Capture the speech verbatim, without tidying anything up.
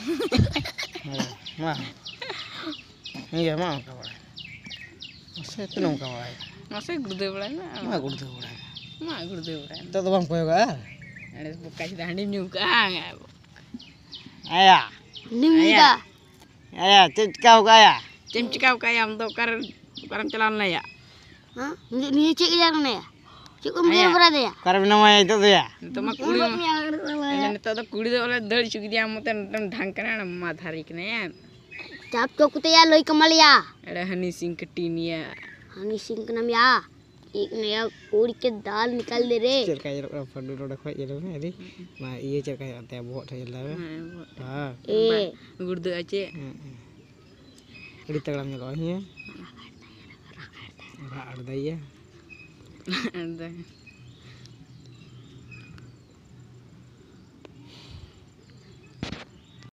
Mah. Iya mah kawan. Masa itu nong kawan. Masa gurde bulan na. Mah gurde bulan. Mah gurde bulan. Itu tuh bang koyo kan? Ada buka sudah handim juga. Ayah. Ayah. Ayah, cek kau kaya. Cem cikau kaya untuk kar karam jalan lah ya. Hah? Ni ni cek jalan ya? Cek umur berapa ya? Karena namanya itu tuh ya. Itu mah kuli. Dan itu tuh kuli tuh oleh dari sugi dia mau ten ten ढंकना ना माथारी के ने. Cap cok tu ya loi kemal ya. Ada hani sing ketiniya. Hani sing kenam ya. एक नया कोड़ी के दाल निकाल दे रे चल काया रो फडू रो खय जेलो ने अदी मा इये चल काया ते बहुत थय ला हां ए गुर्दे आचे अड़ी तगड़म ने कहिए रा अड़ दइया अंदर